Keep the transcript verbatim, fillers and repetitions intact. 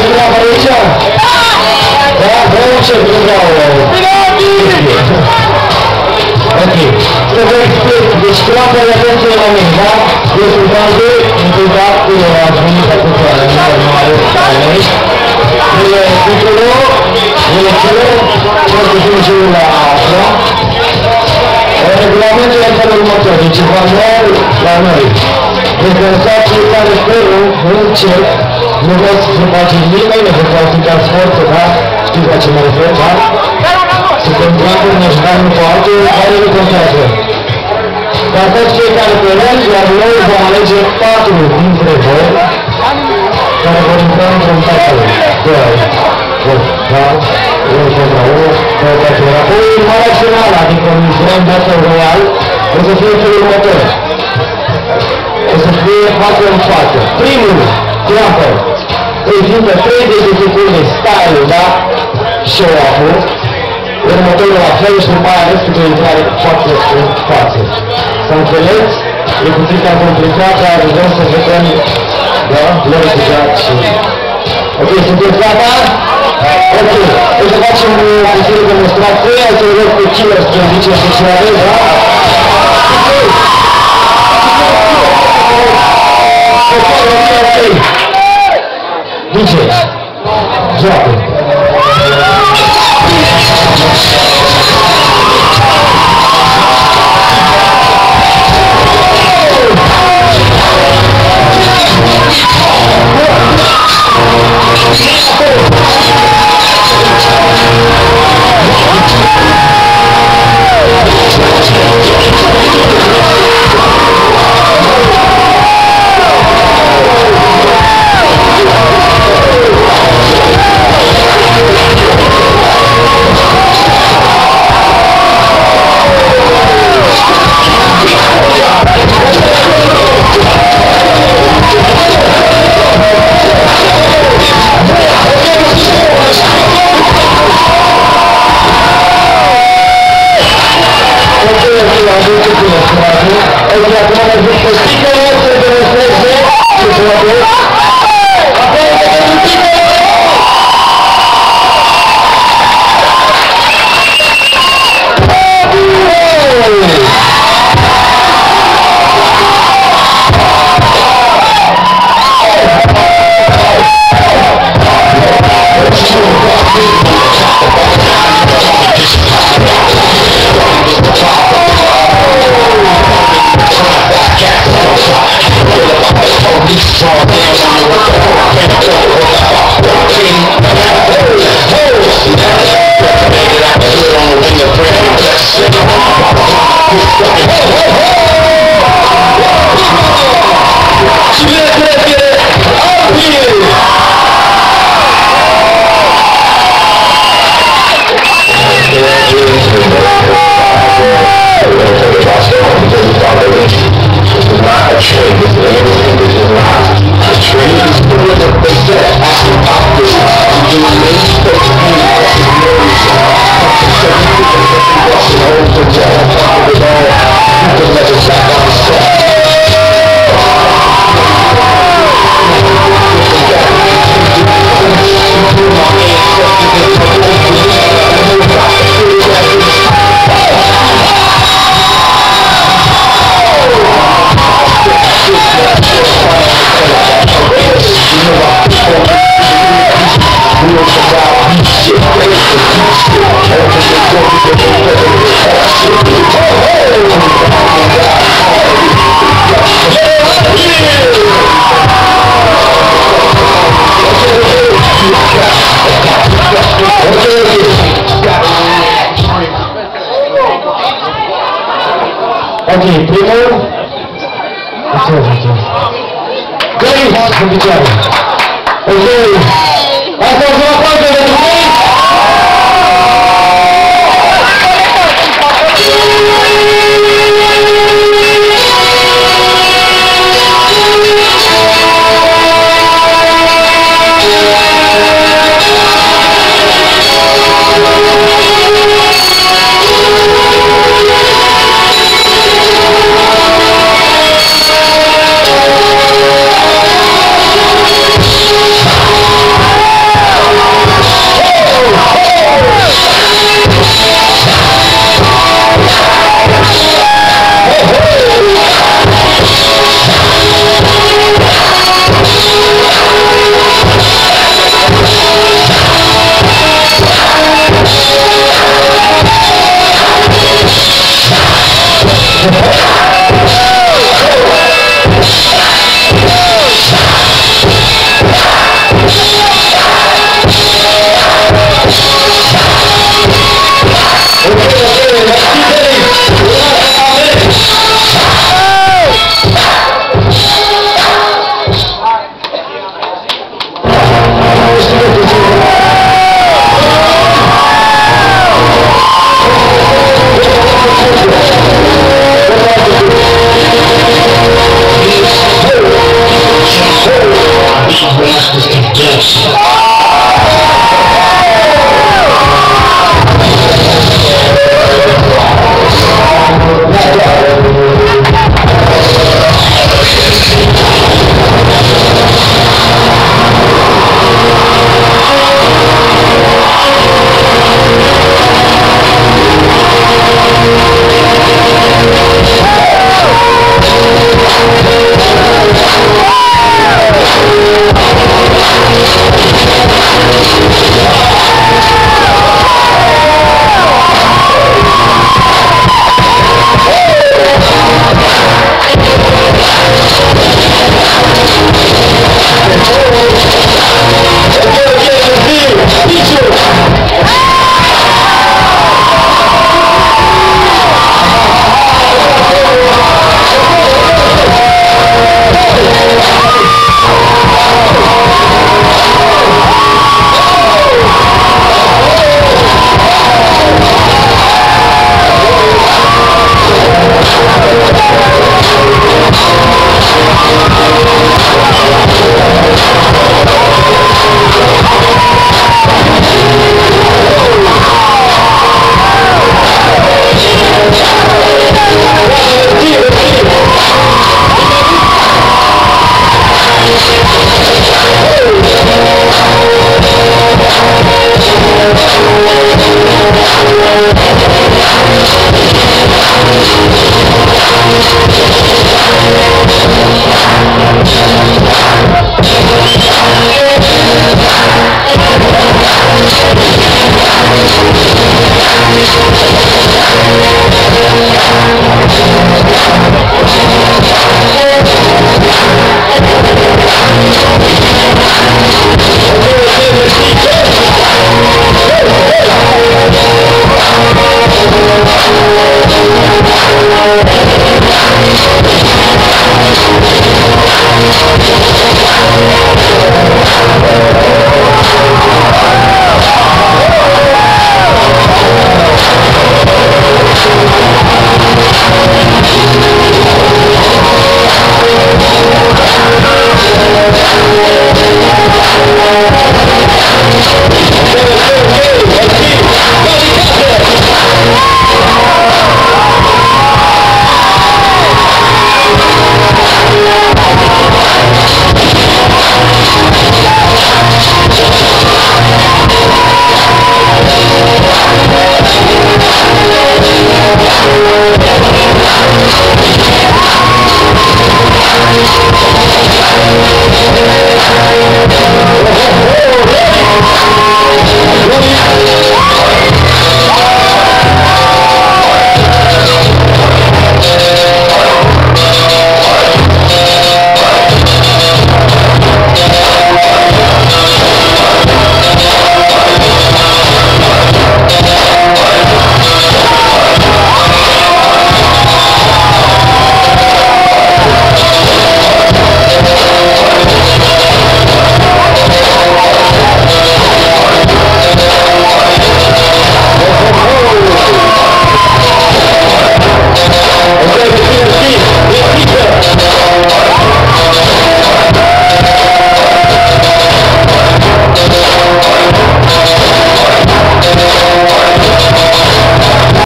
treaba aici? Da? Vreau ce? Nu vreau... Ok. Să vă explic. Deci treaba de atenție la mine, da? Eu sunt Andu, implicat cu ați venit acum la mare aici. Ele titulul, ele celor, foarte bine și la asta. Regulamentul este în următor. Deci manual la noi. Descansați fiecare felul, un cec, nu vreți să faceți nimeni, nu vreți să aplicați forță, da? Știți la ce mă refer, da? Să contractul ne jucăm unul cu altul, care nu contează. Dansați fiecare pe rând, iar noi vom alege patru dintre voi, care vor intra într-un patru. Doi, doi, da? Unul contra unul, doi contra unul. Apoi, urmarea finală, adică un grand battle royal, o să fie felul următor. O să fie față în față. Primul clapper prezintă treizeci de secunde style-ul, da? Show-up-ul. Următorul la fel și după aia aveți câte o intrare foarte în față. S-a înțeles? E puțin cam complicat, dar vrem să vedem, da? Lărgigat și... Ok, sunteți gata? Ok, o să facem o puțină demonstrație, o să-i rog pe Killer să zice și ce aveți, da? D J, drop it. Ok, primul. Așa, așa. Găi, în picioare. Ok. Asta o să vă fac